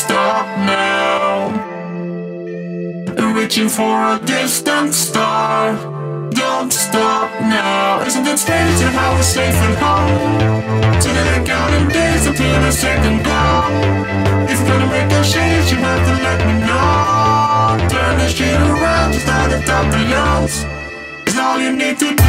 stop now. Reaching for a distant star. Don't stop now. Isn't it strange how we're safe at home? So that I'm counting days until the second glow. If you're gonna make a change, you have to let me know. Turn the shit around, just start at the top of yours. It's all you need to do.